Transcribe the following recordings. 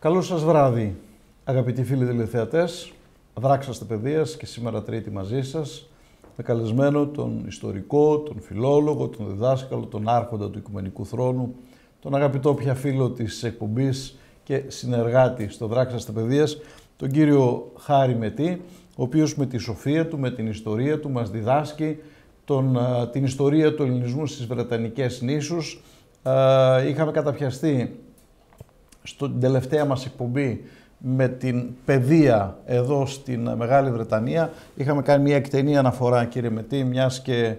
Καλό σας βράδυ, αγαπητοί φίλοι τηλεθεατές. Δράξαστε παιδείας και σήμερα Τρίτη μαζί σας, με καλεσμένο τον ιστορικό, τον φιλόλογο, τον διδάσκαλο, τον άρχοντα του Οικουμενικού Θρόνου, τον αγαπητό πια φίλο της εκπομπής και συνεργάτη στο Δράξαστε παιδείας, τον κύριο Χάρη Μετή, ο οποίος με τη σοφία του, με την ιστορία του μας διδάσκει την ιστορία του ελληνισμού στις Βρετανικές νήσους. Είχαμε καταπιαστεί στην τελευταία μας εκπομπή με την παιδεία εδώ στην Μεγάλη Βρετανία. Είχαμε κάνει μια εκτενή αναφορά, κύριε Μετή, μιας και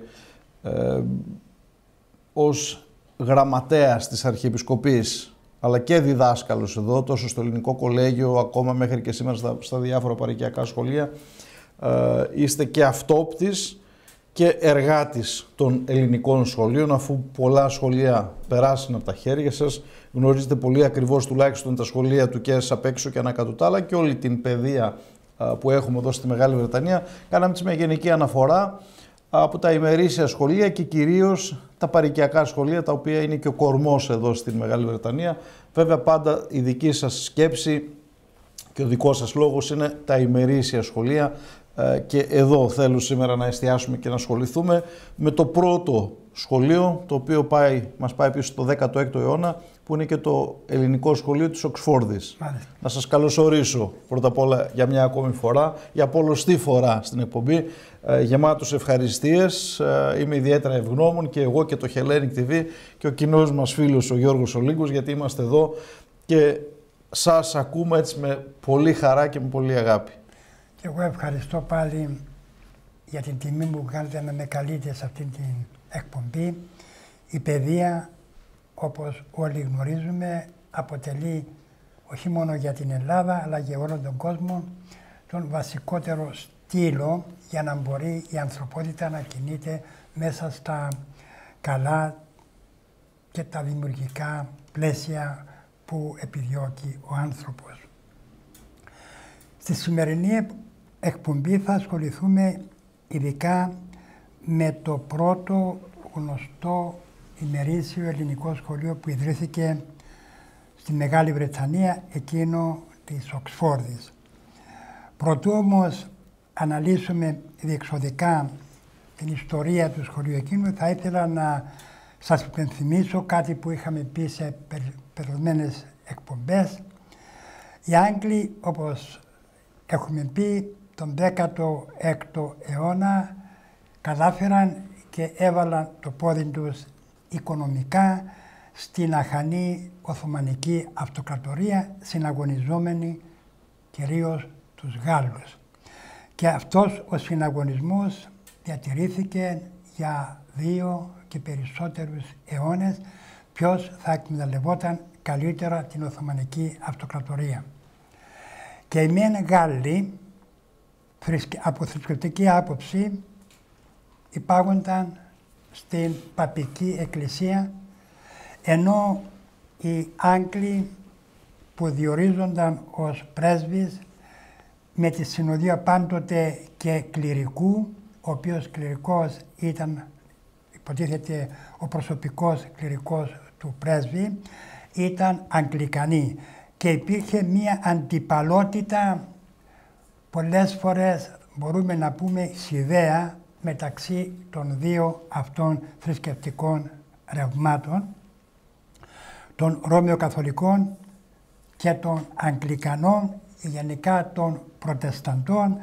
ως γραμματέας της Αρχιεπισκοπής αλλά και διδάσκαλος εδώ, τόσο στο Ελληνικό Κολέγιο, ακόμα μέχρι και σήμερα στα διάφορα παροικιακά σχολεία, είστε και αυτόπτης και εργάτης των ελληνικών σχολείων, αφού πολλά σχολεία περάσουν από τα χέρια σας. Γνωρίζετε πολύ ακριβώς τουλάχιστον τα σχολεία του και απ' έξω και ανακατοτά, αλλά και όλη την παιδεία που έχουμε εδώ στη Μεγάλη Βρετανία. Κάναμε μια γενική αναφορά από τα ημερήσια σχολεία και κυρίως τα παροικιακά σχολεία, τα οποία είναι και ο κορμός εδώ στη Μεγάλη Βρετανία. Βέβαια πάντα η δική σας σκέψη και ο δικός σας λόγος είναι τα ημερήσια σχολεία, και εδώ θέλω σήμερα να εστιάσουμε και να ασχοληθούμε με το πρώτο σχολείο, το οποίο μας πάει πίσω στο 16ο αιώνα, που είναι και το ελληνικό σχολείο της Οξφόρδης. Μάλιστα. Να σας καλωσορίσω πρώτα απ' όλα για μια ακόμη φορά, για πολλοστή φορά στην εκπομπή, γεμάτος ευχαριστίες. Είμαι ιδιαίτερα ευγνώμων και εγώ και το Hellenic TV και ο κοινός μας φίλος ο Γιώργος Ολύγκος, γιατί είμαστε εδώ και σας ακούμε έτσι με πολύ χαρά και με πολύ αγάπη. Και εγώ ευχαριστώ πάλι για την τιμή που κάνετε να με καλείτε σε αυτή την εκπομπή. Η παιδεία, όπως όλοι γνωρίζουμε, αποτελεί όχι μόνο για την Ελλάδα, αλλά για όλο τον κόσμο τον βασικότερο στήλο για να μπορεί η ανθρωπότητα να κινείται μέσα στα καλά και τα δημιουργικά πλαίσια που επιδιώκει ο άνθρωπος. Στη σημερινή εκπομπή θα ασχοληθούμε ειδικά με το πρώτο γνωστό ημερήσιο ελληνικό σχολείο που ιδρύθηκε στη Μεγάλη Βρετανία, εκείνο της Οξφόρδης. Προτού όμως αναλύσουμε διεξοδικά την ιστορία του σχολείου εκείνου, θα ήθελα να σας υπενθυμίσω κάτι που είχαμε πει σε περισμένες εκπομπές. Οι Άγγλοι, όπως έχουμε πει, τον 16ο αιώνα κατάφεραν και έβαλαν το πόδι τους οικονομικά στην αχανή Οθωμανική Αυτοκρατορία, συναγωνιζόμενη κυρίως τους Γάλλους. Και αυτός ο συναγωνισμός διατηρήθηκε για 2 και περισσότερους αιώνες, ποιος θα εκμεταλλευόταν καλύτερα την Οθωμανική Αυτοκρατορία. Και οι μεν Γάλλοι, από θρησκευτική άποψη, υπάγονταν στην Παπική Εκκλησία, ενώ οι Άγγλοι που διορίζονταν ως πρέσβεις με τη συνοδεία πάντοτε και κληρικού, ο οποίος κληρικός ήταν, υποτίθεται, ο προσωπικός κληρικός του πρέσβη, ήταν Αγγλικανοί. Και υπήρχε μία αντιπαλότητα, πολλές φορές μπορούμε να πούμε χυδαία, μεταξύ των δύο αυτών θρησκευτικών ρευμάτων, των Ρώμαιο-Καθολικών και των Αγγλικανών, γενικά των Προτεσταντών,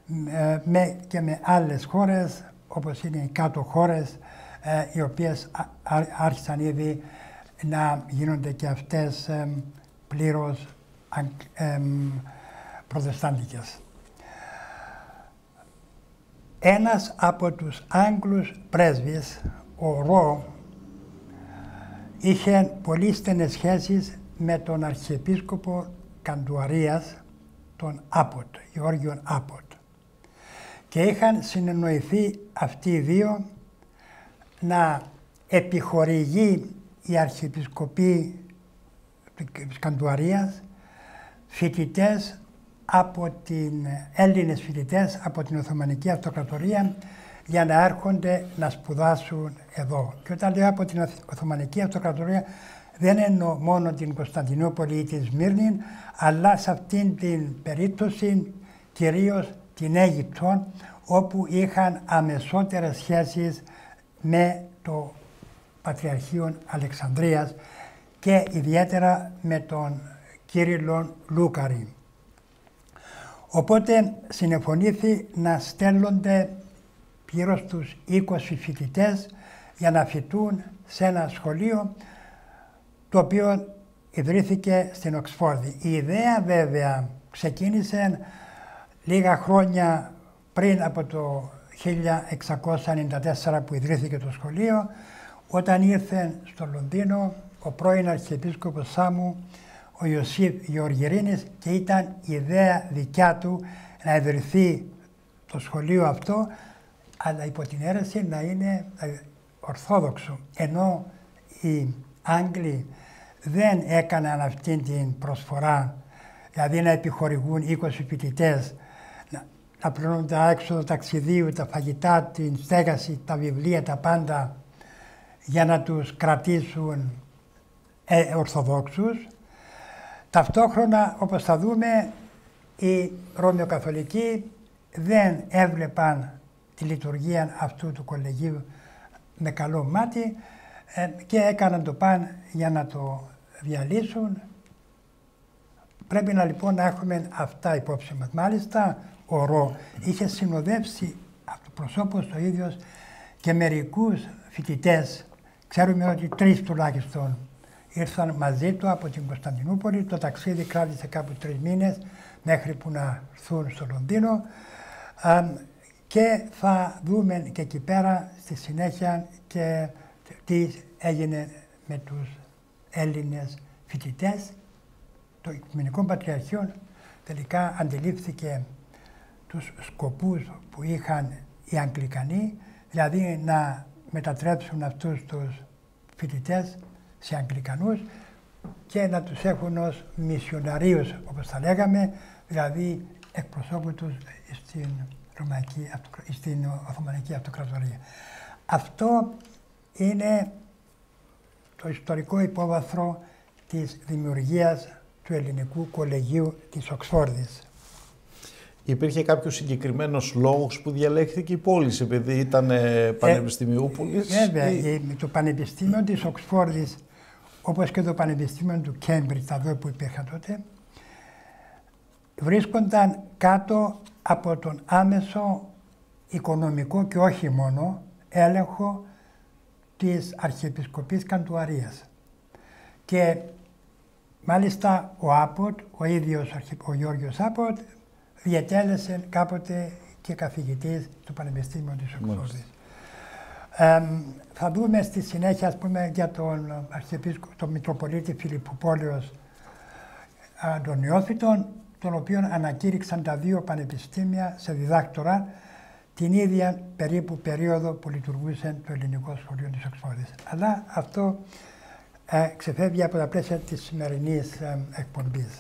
και με άλλες χώρες, όπως είναι οι κάτω χώρες, οι οποίες άρχισαν ήδη να γίνονται και αυτές πλήρως προτεστάντικες. Ένας από τους Άγγλους πρέσβεις, ο Ρο, είχε πολύ στενές σχέσεις με τον Αρχιεπίσκοπο Καντουαρίας, τον Άποτ, Γεώργιον Άποτ. Και είχαν συνεννοηθεί αυτοί οι δύο να επιχορηγεί η Αρχιεπισκοπή της Καντουαρίας φοιτητές Έλληνες φοιτητές από την Οθωμανική Αυτοκρατορία για να έρχονται να σπουδάσουν εδώ. Και όταν λέω από την Οθωμανική Αυτοκρατορία, δεν εννοώ μόνο την Κωνσταντινούπολη ή τη Σμύρνη, αλλά σε αυτήν την περίπτωση κυρίως την Αίγυπτο, όπου είχαν αμεσότερες σχέσεις με το Πατριαρχείο Αλεξανδρίας και ιδιαίτερα με τον Κύριλλον Λούκαρη. Οπότε συνεφωνήθη να στέλνονται γύρω στους 20 φοιτητές για να φοιτούν σε ένα σχολείο το οποίο ιδρύθηκε στην Οξφόρδη. Η ιδέα βέβαια ξεκίνησε λίγα χρόνια πριν από το 1694 που ιδρύθηκε το σχολείο, όταν ήρθε στο Λονδίνο ο πρώην Αρχιεπίσκοπος Σάμου, ο Ιωσήφ Γεωργυρίνης, και ήταν ιδέα δικιά του να ιδρυθεί το σχολείο αυτό, αλλά υπό την αίρεση να είναι ορθόδοξο. Ενώ οι Άγγλοι δεν έκαναν αυτή την προσφορά, δηλαδή να επιχορηγούν 20 φοιτητές, να πληρώνουν τα έξοδα ταξιδίου, τα φαγητά, την στέγαση, τα βιβλία, τα πάντα, για να τους κρατήσουν ορθοδόξους. Ταυτόχρονα, όπως θα δούμε, οι Ρωμαιοκαθολικοί δεν έβλεπαν τη λειτουργία αυτού του κολεγίου με καλό μάτι και έκαναν το παν για να το διαλύσουν. Πρέπει λοιπόν να έχουμε αυτά υπόψη μας. Μάλιστα, ο Ρο είχε συνοδεύσει αυτοπροσώπως το ίδιος και μερικούς φοιτητές. Ξέρουμε ότι 3 τουλάχιστον ήρθαν μαζί του από την Κωνσταντινούπολη. Το ταξίδι κράτησε κάπου 3 μήνες μέχρι που να έρθουν στο Λονδίνο. Και θα δούμε και εκεί πέρα στη συνέχεια και τι έγινε με τους Έλληνες φοιτητές. Το Οικουμενικό Πατριαρχείο τελικά αντιλήφθηκε τους σκοπούς που είχαν οι Αγγλικανοί, δηλαδή να μετατρέψουν αυτούς τους φοιτητές σε Αγγλικανούς και να τους έχουν ως μισιοναρίους, όπως θα λέγαμε, δηλαδή εκπροσώπου τους στην Οθωμανική Αυτοκρατορία. Αυτό είναι το ιστορικό υπόβαθρο της δημιουργίας του Ελληνικού Κολεγίου της Οξφόρδης. Υπήρχε κάποιος συγκεκριμένος λόγος που διαλέχθηκε η πόλη, επειδή ήταν πανεπιστημιούπολης? Βέβαια, το Πανεπιστήμιο της Οξφόρδης, όπως και το Πανεπιστήμιο του Κέμπριτζ, τα δύο που υπήρχαν τότε, βρίσκονταν κάτω από τον άμεσο οικονομικό και όχι μόνο έλεγχο της Αρχιεπισκοπής Καντουαρίας. Και μάλιστα ο Άποτ, ο ίδιος ο Γιώργος Άποτ, διετέλεσε κάποτε και καθηγητής του Πανεπιστήμιου της Οξφόρδης. Θα δούμε στη συνέχεια, ας πούμε, για τον Αρχιεπίσκοπο, τον Μητροπολίτη Φιλιπποπόλεως Αντωνιώθητον, τον οποίον ανακήρυξαν τα 2 πανεπιστήμια σε διδάκτορα την ίδια περίπου περίοδο που λειτουργούσε το Ελληνικό Σχολείο της Οξφόρδης. Αλλά αυτό ξεφεύγει από τα πλαίσια της σημερινής εκπομπής.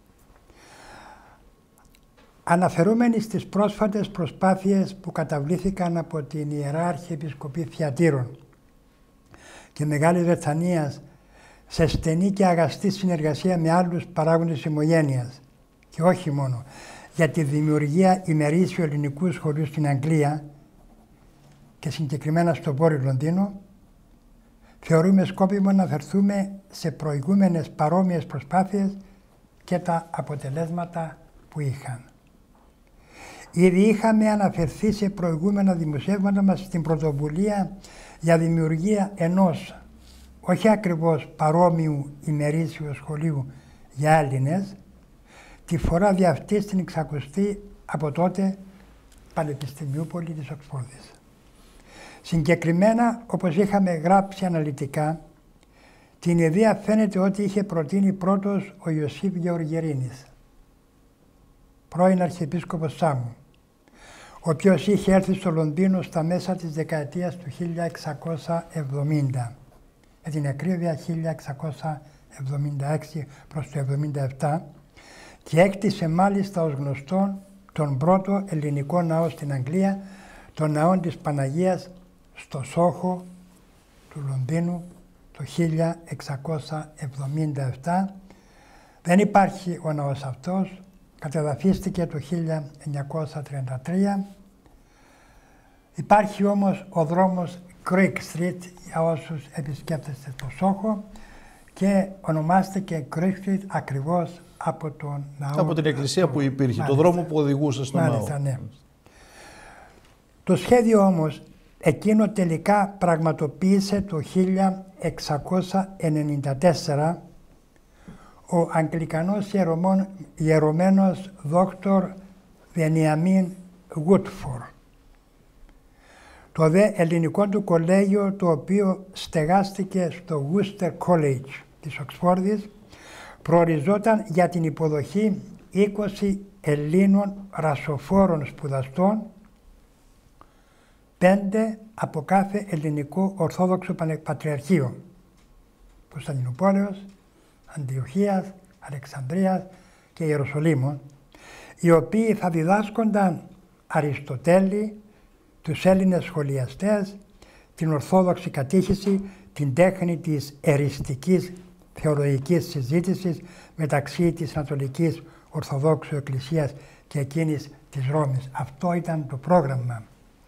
Αναφερόμενοι στις πρόσφατες προσπάθειες που καταβλήθηκαν από την Ιερά Αρχιεπισκοπή Θειατήρων και Μεγάλης Βρετανίας σε στενή και αγαστή συνεργασία με άλλους παράγοντες ομογένειας και όχι μόνο, για τη δημιουργία ημερήσιου ελληνικού σχολείου στην Αγγλία και συγκεκριμένα στο Βόρειο Λονδίνο, θεωρούμε σκόπιμο να αφαιρθούμε σε προηγούμενες παρόμοιες προσπάθειες και τα αποτελέσματα που είχαν. Ήδη είχαμε αναφερθεί σε προηγούμενα δημοσιεύματα μας στην πρωτοβουλία για δημιουργία ενός, όχι ακριβώς παρόμοιου ημερήσιου σχολείου για Έλληνες, τη φορά δι' αυτή στην 60η από τότε Πανεπιστημιούπολη της Οξφόρδης. Συγκεκριμένα, όπως είχαμε γράψει αναλυτικά, την ιδέα φαίνεται ότι είχε προτείνει πρώτος ο Ιωσήφ Γεωργυρίνης, πρώην Αρχιεπίσκοπος Σάμου, ο οποίος είχε έρθει στο Λονδίνο στα μέσα της δεκαετίας του 1670, με την ακρίβεια 1676 προς το 77, και έκτισε μάλιστα ως γνωστόν τον πρώτο ελληνικό ναό στην Αγγλία, τον ναό της Παναγίας στο Σόχο του Λονδίνου, το 1677. Δεν υπάρχει ο ναός αυτός, κατεδαφίστηκε το 1933. Υπάρχει όμως ο δρόμος Creek Street για όσους επισκέπτεστε το Σόχο και ονομάστηκε Creek Street ακριβώς από τον ναό. Από την εκκλησία που υπήρχε, μάλιστα, το δρόμο που οδηγούσε στον ναό. Ναι. Το σχέδιο όμως εκείνο τελικά πραγματοποίησε το 1694 ο Αγγλικανός ιερωμένος δόκτωρ Βενιαμίν Γούτφορ. Το δε ελληνικό του κολέγιο, το οποίο στεγάστηκε στο Worcester College της Οξφόρδης, προοριζόταν για την υποδοχή 20 Ελλήνων ρασοφόρων σπουδαστών, 5 από κάθε ελληνικό Ορθόδοξο Πατριαρχείο, Κωνσταντινούπολεως, Αντιοχίας, Αλεξανδρίας και Ιεροσολύμων, οι οποίοι θα διδάσκονταν Αριστοτέλη, τους Έλληνες σχολιαστές, την Ορθόδοξη κατήχηση, την τέχνη της εριστικής θεολογικής συζήτησης μεταξύ της Ανατολικής Ορθοδόξου Εκκλησίας και εκείνης της Ρώμης. Αυτό ήταν το πρόγραμμα.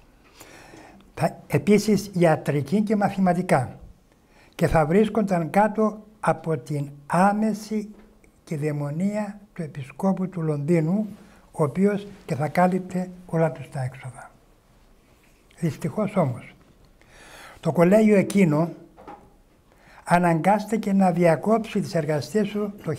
Επίσης ιατρική και μαθηματικά, και θα βρίσκονταν κάτω από την άμεση κυδαιμονία του Επισκόπου του Λονδίνου, ο οποίος και θα κάλυπτε όλα τους τα έξοδα. Δυστυχώς όμως, το κολέγιο εκείνο αναγκάστηκε να διακόψει τις εργασίες του το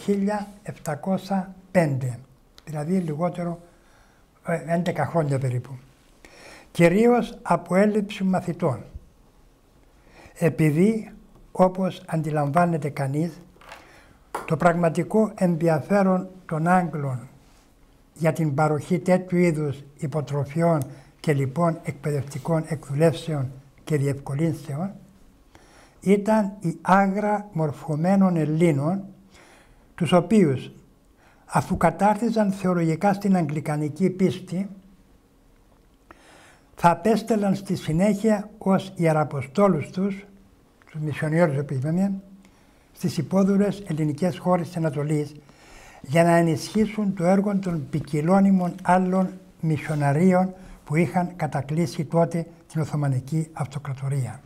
1705, δηλαδή λιγότερο 11 χρόνια περίπου, κυρίως από έλλειψη μαθητών. Επειδή, όπως αντιλαμβάνεται κανείς, το πραγματικό ενδιαφέρον των Άγγλων για την παροχή τέτοιου είδους υποτροφιών και λοιπόν εκπαιδευτικών εκδουλεύσεων και διευκολύνσεων ήταν οι άγρα μορφωμένων Ελλήνων, τους οποίους, αφού κατάρτιζαν θεολογικά στην αγγλικανική πίστη, θα απέστελαν στη συνέχεια ως ιεραποστόλους τους μισιονιέρους που είπαμε, στις υπόδουλες ελληνικές χώρες της Ανατολής, για να ενισχύσουν το έργο των ποικιλώνυμων άλλων μισιοναρίων που είχαν κατακλείσει τότε την Οθωμανική Αυτοκρατορία.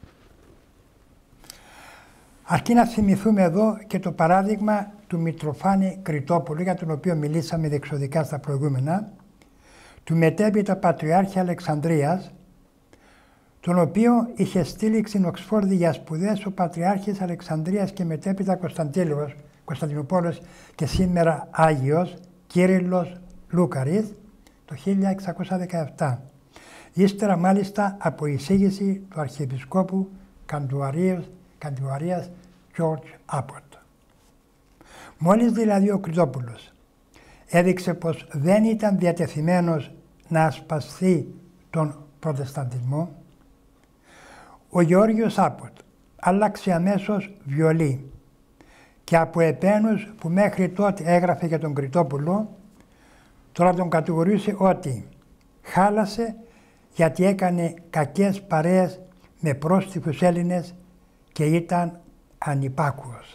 Αρκεί να θυμηθούμε εδώ και το παράδειγμα του Μητροφάνη Κρητόπουλου, για τον οποίο μιλήσαμε διεξοδικά στα προηγούμενα, του μετέπειτα Πατριάρχη Αλεξανδρίας, τον οποίο είχε στείλει στην Οξφόρδη για σπουδές ο Πατριάρχης Αλεξανδρίας και μετέπειτα Κωνσταντινούπολης και σήμερα Άγιος Κύριλλος Λούκαρης το 1617. Ύστερα μάλιστα από εισήγηση του Αρχιεπισκόπου Καντουαρίας George Abbott. Μόλις δηλαδή ο Κρητόπουλος έδειξε πως δεν ήταν διατεθειμένος να ασπαστεί τον προτεσταντισμό, ο Γεώργιος Abbott άλλαξε αμέσως βιολί και από επένους που μέχρι τότε έγραφε για τον Κρητόπουλο, τώρα τον κατηγορούσε ότι χάλασε γιατί έκανε κακές παρέες με πρόστιχους Έλληνες και ήταν ανυπάκουος.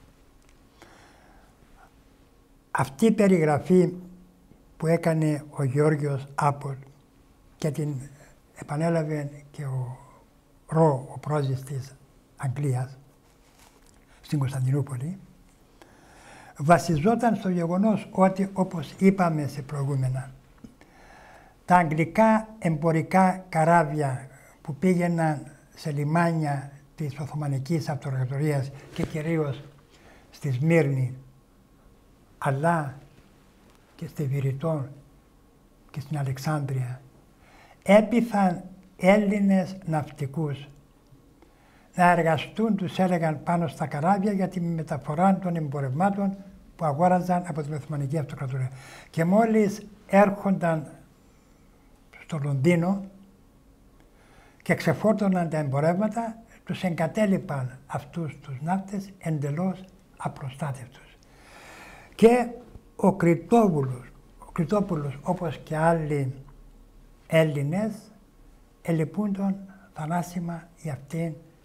Αυτή η περιγραφή που έκανε ο Γεώργιος Abbott και την επανέλαβε και ο Ρο, ο πρόζης της Αγγλίας, στην Κωνσταντινούπολη, βασιζόταν στο γεγονός ότι, όπως είπαμε σε προηγούμενα, τα αγγλικά εμπορικά καράβια που πήγαιναν σε λιμάνια της Οθωμανικής Αυτοκρατορίας και κυρίως στη Σμύρνη, αλλά και στη Βηρητό και στην Αλεξάνδρεια, έπειθαν Έλληνες ναυτικούς να εργαστούν, τους έλεγαν, πάνω στα καράβια για τη μεταφορά των εμπορευμάτων που αγόραζαν από την Οθωμανική Αυτοκρατορία. Και μόλις έρχονταν στο Λονδίνο και ξεφόρτωναν τα εμπορεύματα, τους εγκατέλειπαν αυτούς τους ναύτες εντελώς απροστάτευτους. Και ο Κρητόπουλος, όπως και άλλοι Έλληνες, ελυπούνταν θανάσιμα για αυτήν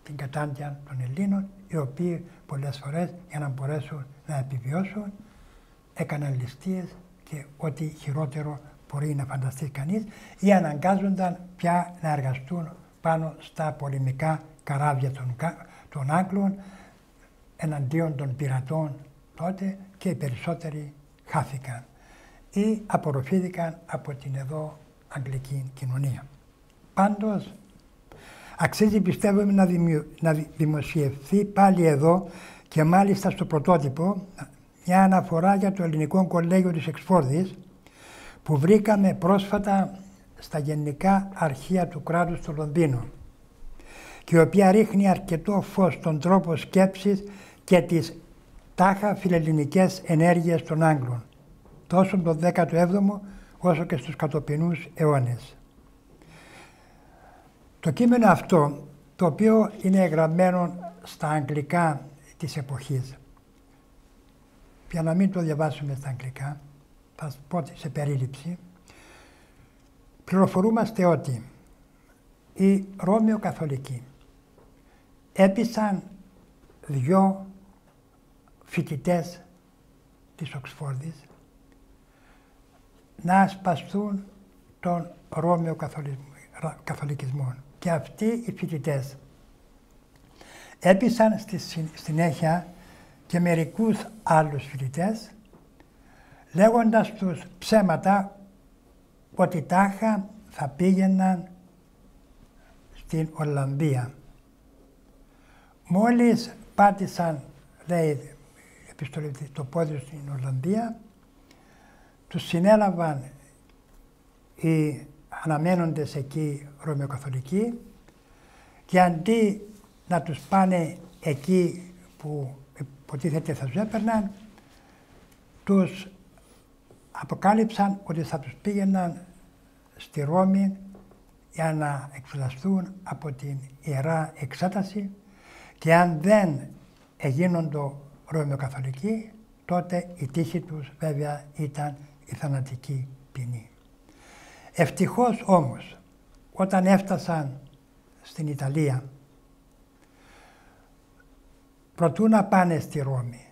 την κατάντια των Ελλήνων, οι οποίοι πολλές φορές για να μπορέσουν να επιβιώσουν έκαναν ληστείες και ό,τι χειρότερο μπορεί να φανταστεί κανείς, ή αναγκάζονταν πια να εργαστούν πάνω στα πολεμικά καράβια των Άγγλων εναντίον των πειρατών τότε, και οι περισσότεροι χάθηκαν ή απορροφήθηκαν από την εδώ αγγλική κοινωνία. Πάντως, αξίζει πιστεύουμε να δημοσιευθεί πάλι εδώ και μάλιστα στο πρωτότυπο μια αναφορά για το Ελληνικό Κολέγιο της Εξφόρδης που βρήκαμε πρόσφατα στα Γενικά Αρχεία του Κράτους στο Λονδίνο και η οποία ρίχνει αρκετό φως στον τρόπο σκέψης και τις τάχα φιλελληνικές ενέργειες των Άγγλων, τόσο τον 17ο όσο και στους κατοπινούς αιώνες. Το κείμενο αυτό, το οποίο είναι γραμμένο στα αγγλικά της εποχής, για να μην το διαβάσουμε στα αγγλικά, θα πω σε περίληψη, πληροφορούμαστε ότι οι Ρώμαιο Καθολικοί έπεισαν 2 φοιτητές της Οξφόρδης να ασπαστούν τον Ρώμαιο Καθολικισμό. Και αυτοί οι φοιτητές έπεισαν στη συνέχεια και μερικούς άλλους φοιτητές, λέγοντας τους ψέματα ότι τάχα θα πήγαιναν στην Ολλανδία. Μόλις πάτησαν, λέει επιστολή, το πόδι στην Ολλανδία, τους συνέλαβαν οι αναμένοντες εκεί Ρωμαιοκαθολικοί και αντί να τους πάνε εκεί που υποτίθεται θα τους έπαιρναν, τους αποκάλυψαν ότι θα τους πήγαιναν στη Ρώμη για να εκφυλαστούν από την Ιερά Εξέταση και αν δεν εγίνοντο Ρωμαιοκαθολικοί, τότε η τύχη τους βέβαια ήταν η θανατική ποινή. Ευτυχώς όμως, όταν έφτασαν στην Ιταλία, προτού να πάνε στη Ρώμη,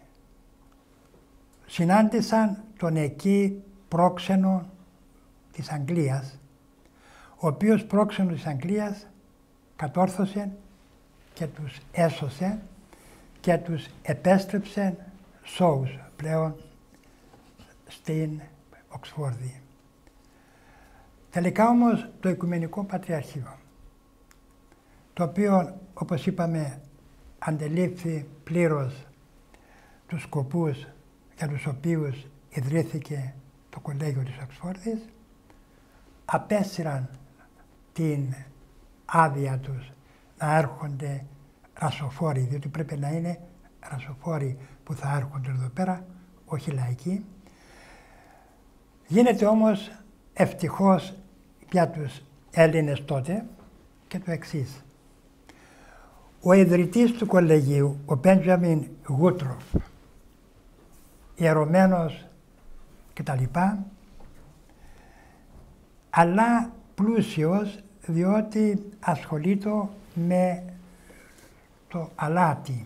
συνάντησαν τον εκεί πρόξενο της Αγγλίας, ο οποίος πρόξενος της Αγγλίας κατόρθωσε και τους έσωσε και τους επέστρεψε σώους πλέον στην Οξφόρδη. Τελικά όμως το Οικουμενικό Πατριαρχείο, το οποίο όπως είπαμε αντελήφθη πλήρως τους σκοπούς για τους οποίους ιδρύθηκε το Κολέγιο της Οξφόρδης, απέσυραν την άδεια τους να έρχονται ρασοφόροι, διότι πρέπει να είναι ρασοφόροι που θα έρχονται εδώ πέρα, όχι λαϊκοί. Γίνεται όμως ευτυχώς για τους Έλληνες τότε και το εξής. Ο ιδρυτής του κολεγίου, ο Μπέντζαμιν Γούτροφ, ιερωμένος κτλ, αλλά πλούσιος διότι ασχολείται με το αλάτι.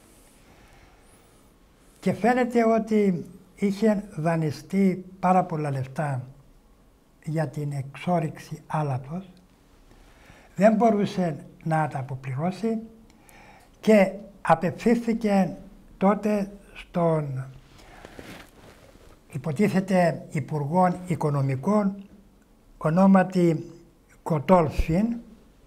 Και φαίνεται ότι είχε δανειστεί πάρα πολλά λεφτά για την εξόρυξη άλατος, δεν μπορούσε να τα αποπληρώσει και απευθύνθηκε τότε στον υποτίθεται Υπουργών Οικονομικών ονόματι Κοτόλφιν.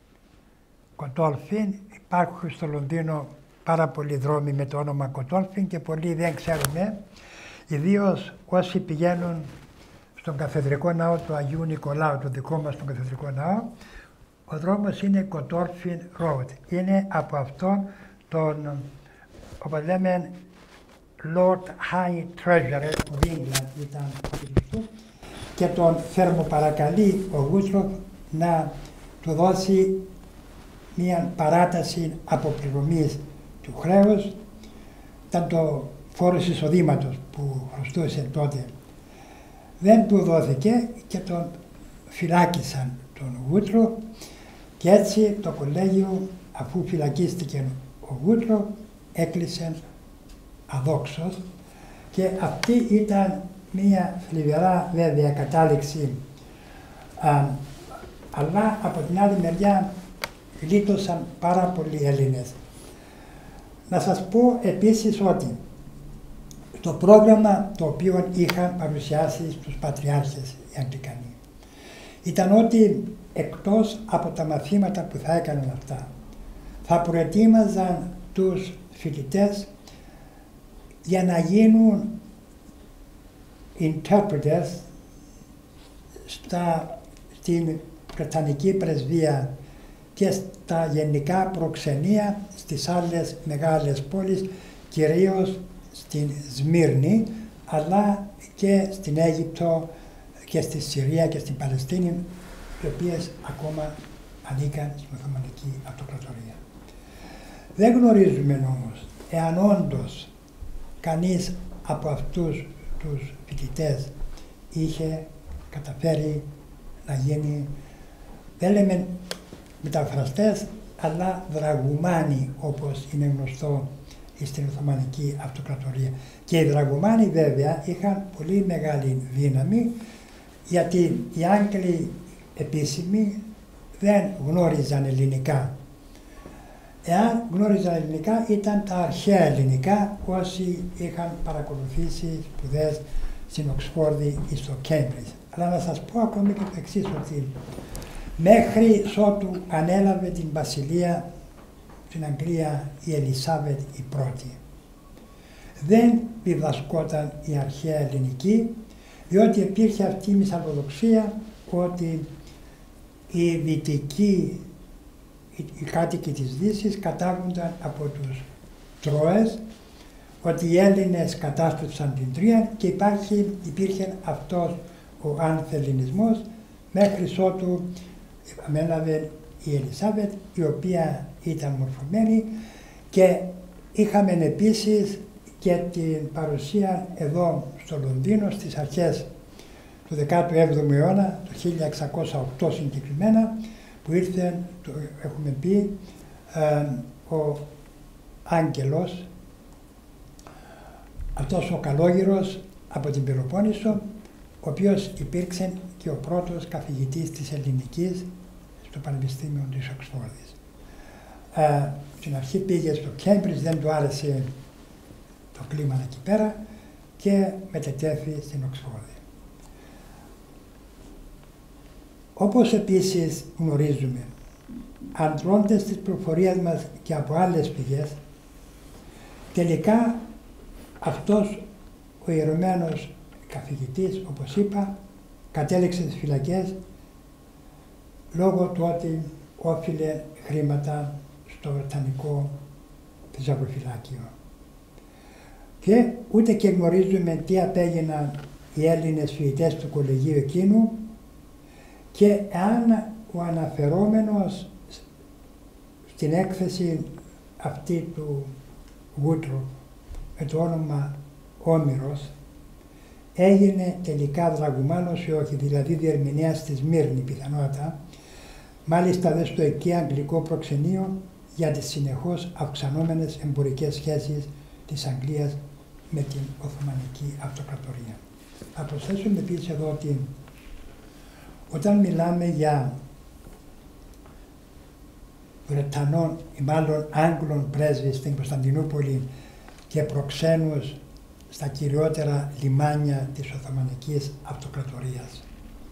Υπάρχουν στο Λονδίνο πάρα πολλοί δρόμοι με το όνομα Κοτόλφιν και πολλοί δεν ξέρουμε, ιδίως όσοι πηγαίνουν στον Καθεδρικό Ναό του Αγίου Νικολάου, το δικό μας τον Καθεδρικό Ναό. Ο δρόμος είναι Κοτόλφιν Road. Είναι από αυτόν τον, όπως λέμε, Lord High Treasurer του England ήταν και τον θερμοπαρακαλεί ο Γούτροφ να του δώσει μια παράταση αποπληρωμής του χρέους. Ήταν το φόρος εισοδήματος που χρωστούσε τότε. Δεν του δόθηκε και τον φυλάκισαν τον Γούτροφ και έτσι το κολέγιο αφού φυλακίστηκε ο Γούτρο, έκλεισε αδόξως, και αυτή ήταν μία θλιβερά βέβαια κατάληξη, αλλά από την άλλη μεριά γλίτωσαν πάρα πολλοί Έλληνες. Να σας πω επίσης ότι το πρόγραμμα το οποίο είχαν παρουσιάσει στους Πατριάρχες οι Αγγλικανοί ήταν ότι εκτός από τα μαθήματα που θα έκαναν αυτά, θα προετοίμαζαν τους φοιτητές για να γίνουν interpreters στην Βρετανική Πρεσβεία και στα γενικά προξενία στις άλλες μεγάλες πόλεις, κυρίως στην Σμύρνη, αλλά και στην Αίγυπτο και στη Συρία και στην Παλαιστίνη, οι οποίες ακόμα ανήκαν στην Οθωμανική Αυτοκρατορία. Δεν γνωρίζουμε όμως εάν όντως κανείς από αυτούς τους φοιτητές είχε καταφέρει να γίνει, δεν λέμε μεταφραστές, αλλά δραγουμάνοι, όπως είναι γνωστό στην Οθωμανική Αυτοκρατορία. Και οι δραγουμάνοι βέβαια είχαν πολύ μεγάλη δύναμη, γιατί οι Άγγλοι επίσημοι δεν γνώριζαν ελληνικά. Εάν γνώριζαν ελληνικά ήταν τα αρχαία ελληνικά, όσοι είχαν παρακολουθήσει σπουδές στην Οξφόρδη ή στο Κέμπριτζ. Αλλά να σας πω ακόμη και το εξής, ότι μέχρι ότου ανέλαβε την βασιλεία στην Αγγλία η Ελισάβετ η πρώτη, δεν διδασκόταν η αρχαία ελληνική, διότι υπήρχε αυτή η μυσαλλοδοξία ότι οι δυτικοί, οι κάτοικοι της Δύσης κατάγονταν από τους Τρώες, ότι οι Έλληνες κατάστρεψαν την Τρία και υπήρχε αυτός ο ανθελληνισμός μέχρι ότου ανέλαβε η Ελισάβετ, η οποία ήταν μορφωμένη, και είχαμε επίσης και την παρουσία εδώ στο Λονδίνο στις αρχές του 17ου αιώνα, το 1608 συγκεκριμένα, που ήρθε, το έχουμε πει, ο Άγγελος, αυτός ο καλόγυρος από την Πελοπόννησο, ο οποίος υπήρξε και ο πρώτος καθηγητής της ελληνικής στο Πανεπιστήμιο της Οξφόρδης. Στην αρχή πήγε στο Κέμπριτζ, δεν του άρεσε το κλίμα εκεί πέρα και μετετέθη στην Οξφόρδη. Όπως επίσης γνωρίζουμε, αντρώντας τις πληροφορίες μας και από άλλες πηγές, τελικά αυτός ο ιερωμένος καθηγητής, όπως είπα, κατέληξε στις φυλακές λόγω του ότι όφιλε χρήματα στο Βρετανικό θησαυροφυλάκιο. Και ούτε και γνωρίζουμε τι απέγιναν οι Έλληνες φοιτητές του κολεγίου εκείνου, και αν ο αναφερόμενος στην έκθεση αυτή του Γούτρου με το όνομα Όμηρος έγινε τελικά δραγουμάνος ή όχι, δηλαδή διερμηνέας στη Σμύρνη πιθανότατα, μάλιστα δε στο εκεί αγγλικό προξενείο, για τις συνεχώς αυξανόμενες εμπορικές σχέσεις της Αγγλίας με την Οθωμανική Αυτοκρατορία. Θα προσθέσουμε επίσης εδώ ότι όταν μιλάμε για Βρετανών ή μάλλον Άγγλων πρέσβεις στην Κωνσταντινούπολη και προξένους στα κυριότερα λιμάνια της Οθωμανικής Αυτοκρατορίας,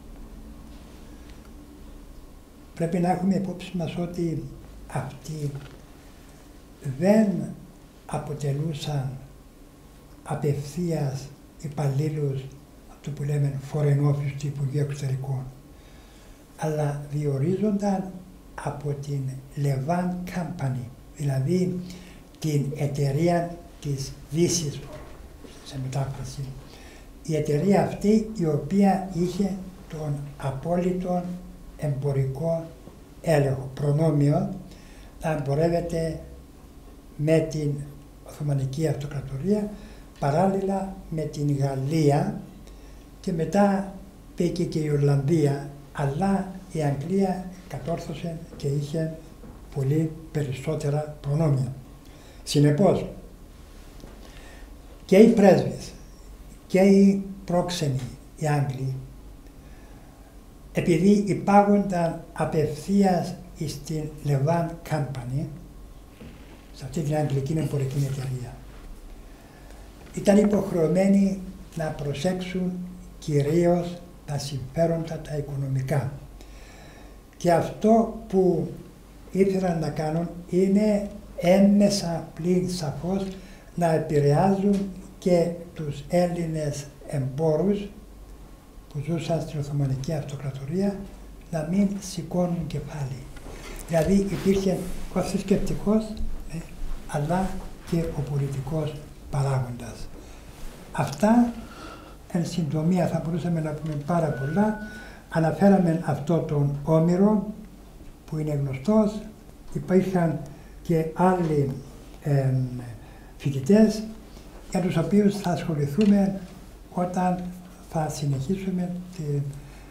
πρέπει να έχουμε υπόψη μας ότι αυτοί δεν αποτελούσαν απευθείας υπαλλήλους του που λέμε Foreign Office του Υπουργείου Εξωτερικών, αλλά διορίζονταν από την Levant Company, δηλαδή την εταιρεία της Δύσης, σε μετάφραση. Η εταιρεία αυτή η οποία είχε τον απόλυτο εμπορικό έλεγχο, προνόμιο να εμπορεύεται με την Οθωμανική Αυτοκρατορία, παράλληλα με την Γαλλία, και μετά πήγε και η Ιρλανδία, αλλά η Αγγλία κατόρθωσε και είχε πολύ περισσότερα προνόμια. Συνεπώς, και οι πρέσβεις και οι πρόξενοι, οι Άγγλοι, επειδή υπάγονταν απευθείας στην Levant Company, σε αυτή την αγγλική εμπορική εταιρεία, ήταν υποχρεωμένοι να προσέξουν κυρίως τα συμφέροντα τα οικονομικά. Και αυτό που ήθελαν να κάνουν είναι έμμεσα πλην σαφώς να επηρεάζουν και τους Έλληνες εμπόρους που ζούσαν στην Οθωμανική Αυτοκρατορία να μην σηκώνουν κεφάλι. Δηλαδή υπήρχε ο θρησκευτικός αλλά και ο πολιτικός παράγοντας. Αυτά εν συντομία θα μπορούσαμε να πούμε πάρα πολλά. Αναφέραμε αυτό τον Όμηρο που είναι γνωστός. Υπήρχαν και άλλοι φοιτητές για τους οποίους θα ασχοληθούμε όταν θα συνεχίσουμε την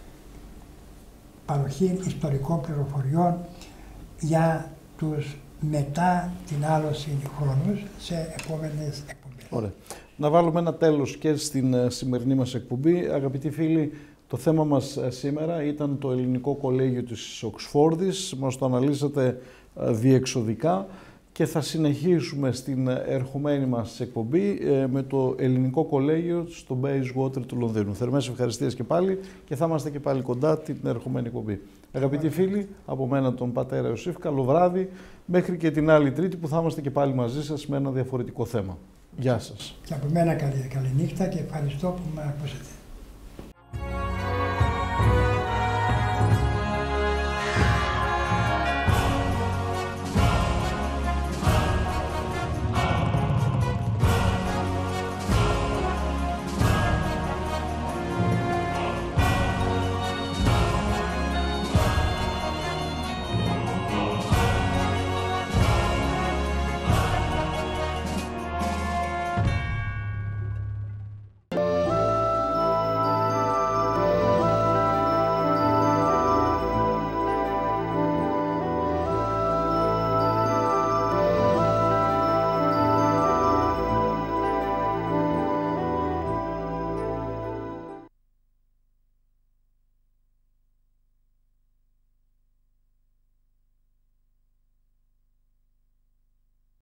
παροχή ιστορικών πληροφοριών για τους μετά την άλωση χρόνους σε επόμενες εκπομπές. Ωραία. Να βάλουμε ένα τέλος και στην σημερινή μας εκπομπή. Αγαπητοί φίλοι, το θέμα μας σήμερα ήταν το Ελληνικό Κολέγιο της Οξφόρδης. Μας το αναλύσατε διεξοδικά και θα συνεχίσουμε στην ερχομένη μας εκπομπή με το Ελληνικό Κολέγιο στο Bayswater του Λονδίνου. Θερμές ευχαριστίες και πάλι και θα είμαστε και πάλι κοντά την ερχομένη εκπομπή. Αγαπητοί φίλοι, από μένα τον πατέρα Ιωσήφ, καλό βράδυ, μέχρι και την άλλη Τρίτη που θα είμαστε και πάλι μαζί σας με ένα διαφορετικό θέμα. Γεια σας. Και από μένα καλή νύχτα και ευχαριστώ που με ακούσατε.